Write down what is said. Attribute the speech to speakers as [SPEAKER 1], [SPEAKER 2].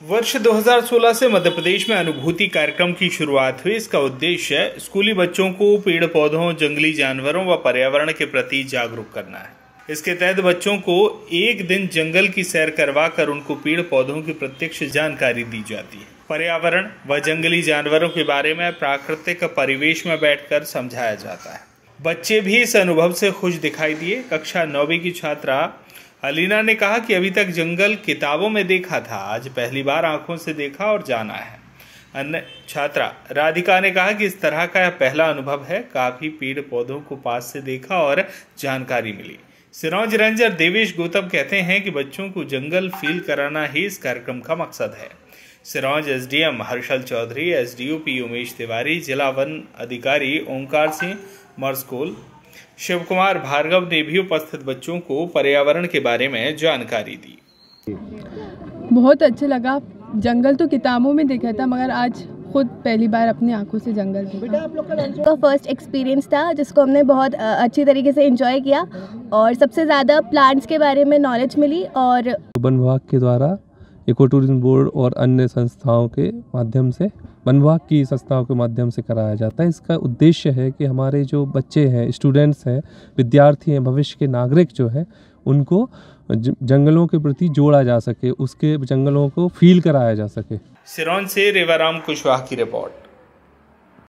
[SPEAKER 1] वर्ष 2016 से मध्य प्रदेश में अनुभूति कार्यक्रम की शुरुआत हुई। इसका उद्देश्य स्कूली बच्चों को पेड़ पौधों, जंगली जानवरों व पर्यावरण के प्रति जागरूक करना है। इसके तहत बच्चों को एक दिन जंगल की सैर करवाकर उनको पेड़ पौधों की प्रत्यक्ष जानकारी दी जाती है। पर्यावरण व जंगली जानवरों के बारे में प्राकृतिक परिवेश में बैठकर समझाया जाता है। बच्चे भी इस अनुभव से खुश दिखाई दिए। कक्षा 9वीं की छात्रा अलीना ने कहा कि अभी तक जंगल किताबों में देखा था, आज पहली बार आंखों से देखा और जाना है। अन्य छात्रा राधिका ने कहा कि इस तरह का यह पहला अनुभव है। काफी पेड़ पौधों को पास से देखा और जानकारी मिली। सिरोंज रेंजर देवेश गौतम कहते हैं कि बच्चों को जंगल फील कराना ही इस कार्यक्रम का मकसद है। सिरोंज एसडीएम हर्षल चौधरी, एसडीओपी उमेश तिवारी, जिला वन अधिकारी ओंकार सिंह मर्सकोल, शिव कुमार भार्गव ने भी उपस्थित बच्चों को पर्यावरण के बारे में जानकारी दी।
[SPEAKER 2] बहुत अच्छा लगा। जंगल तो किताबों में देखा था, मगर आज खुद पहली बार अपनी आंखों से जंगल देखा।
[SPEAKER 3] तो फर्स्ट एक्सपीरियंस था जिसको हमने बहुत अच्छी तरीके से एंजॉय किया और सबसे ज़्यादा प्लांट्स के बारे में नॉलेज मिली। और
[SPEAKER 4] वन विभाग के द्वारा इको टूरिज्म बोर्ड और अन्य संस्थाओं के माध्यम से, वन विभाग की संस्थाओं के माध्यम से कराया जाता है। इसका उद्देश्य है कि हमारे जो बच्चे हैं, स्टूडेंट्स हैं, विद्यार्थी हैं, भविष्य के नागरिक जो हैं, उनको जंगलों के प्रति जोड़ा जा सके, उसके जंगलों को फील कराया जा सके।
[SPEAKER 1] सिरोंज से रेवाराम कुशवाहा की रिपोर्ट।